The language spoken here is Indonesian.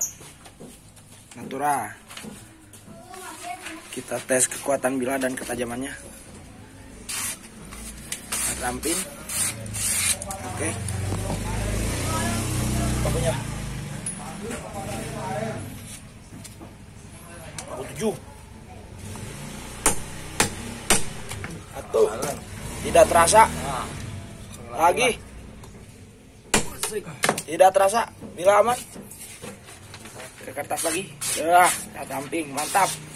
Natura. Kita tes kekuatan bilah dan ketajamannya. Rampin. Oke. Pakunya. Paku 7. Satu. Tidak terasa. Lagi. Tidak terasa. Bilah aman. Ke kertas lagi. Ya, samping. Mantap.